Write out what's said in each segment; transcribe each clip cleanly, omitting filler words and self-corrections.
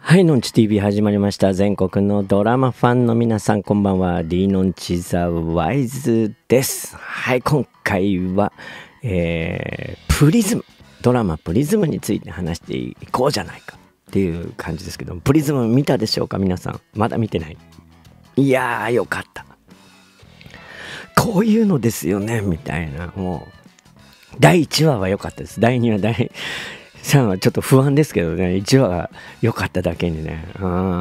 はい、のんち TV 始まりました。全国のドラマファンの皆さん、こんばんは。リーノンチザワイズです。はい、今回は、プリズム、ドラマプリズムについて話していこうじゃないかっていう感じですけども、プリズム見たでしょうか皆さん。まだ見てない？いやー、よかった。こういうのですよね、みたいな。もう、第1話は良かったです。第2話、第3話ちょっと不安ですけどね、1話が良かっただけにね。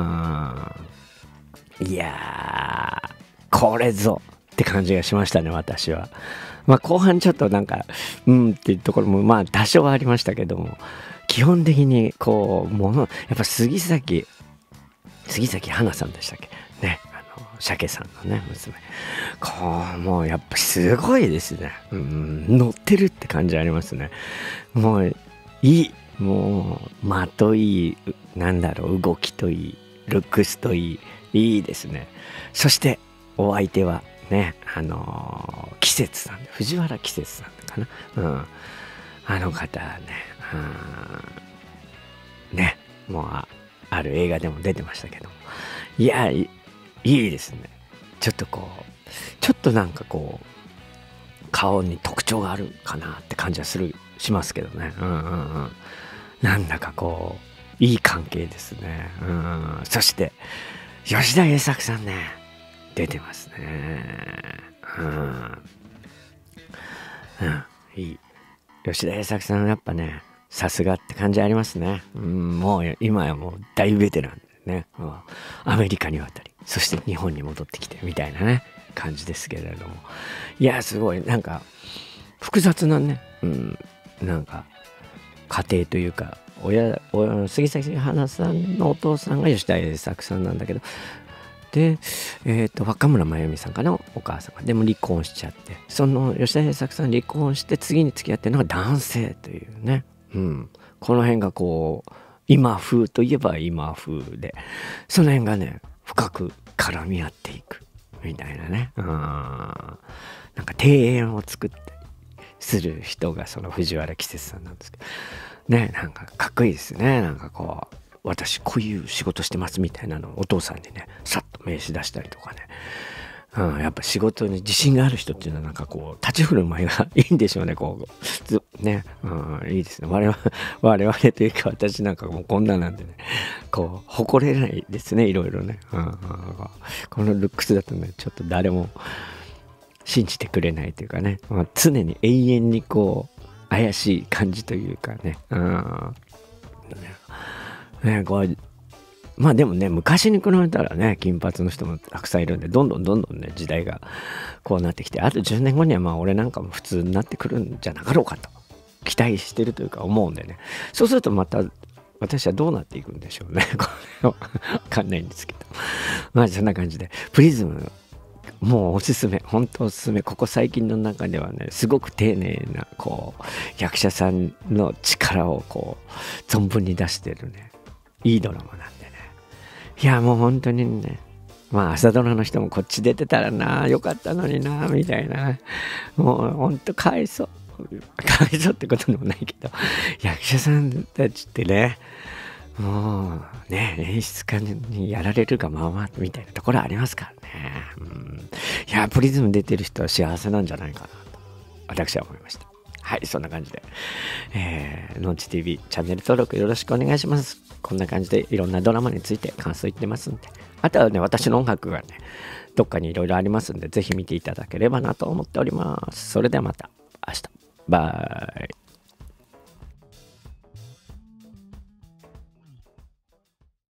いやー、これぞって感じがしましたね、私は。まあ後半ちょっとなんか、っていうところもまあ多少はありましたけども、基本的にこう、やっぱ杉咲花さんでしたっけね。鮭さんのね、娘。もうやっぱすごいですね。乗ってるって感じありますね。もう、いい。もう、間といい、動きといい、ルックスといい、いいですね。そして、お相手はね、季節さん、藤原季節さんかな。あの方ね、ね、もうある映画でも出てましたけども。いや、いいですね。ちょっとなんかこう、顔に特徴があるかなって感じはしますけどね。なんだかこう、いい関係ですね。そして、吉田栄作さんね、出てますね。いい。吉田栄作さんやっぱね、さすがって感じありますね。もう今やもう大ベテランでね、アメリカに渡り、そして日本に戻ってきてみたいなね、感じですけれども。いや、すごい、なんか、複雑なね、なんか、家庭というか、杉咲花さんのお父さんが吉田栄作さんなんだけど、で、若村麻由美さんかな、お母さんが。でも離婚しちゃって、その吉田栄作さん離婚して次に付き合ってるのが男性というね。この辺がこう、今風といえば今風で、その辺がね、深く絡み合っていく。みたいなね。なんか庭園を作ってする人がその藤原季節さんなんですけど。ね、なんかかっこいいですね。なんかこう、私こういう仕事してますみたいなのをお父さんにね、さっと名刺出したりとかね。やっぱ仕事に自信がある人っていうのはなんかこう、立ち振る舞いがいいんでしょうね、こう。ね、いいですね。我々というか私なんかもうこんななんでね、こう、誇れないですね、いろいろね。このルックスだとね、ちょっと誰も信じてくれないというかね、常に永遠にこう、怪しい感じというかね。こうまあでもね、昔に比べたらね、金髪の人もたくさんいるんで、どんどんね、時代がこうなってきて、あと10年後にはまあ俺なんかも普通になってくるんじゃなかろうかと、期待してるというか思うんでね。そうするとまた、私はどうなっていくんでしょうね。これはわかんないんですけど。まあそんな感じで、プリズム、もうおすすめ、本当おすすめ。ここ最近の中ではね、すごく丁寧な、こう、役者さんの力をこう、存分に出してるね、いいドラマなんでね。いや、もう本当にね、まあ朝ドラの人もこっち出てたらな、よかったのにな、みたいな。もう本当かわいそう。かわいそうってことでもないけど、役者さんたちってね、もうね、演出家にやられるがままみたいなところありますからね。いや、プリズム出てる人は幸せなんじゃないかなと、私は思いました。はい、そんな感じで、のんち TV チャンネル登録よろしくお願いします。こんな感じでいろんなドラマについて感想言ってますんで、あとはね、私の音楽がね、どっかにいろいろありますんで、ぜひ見ていただければなと思っております。それではまた明日。バイ。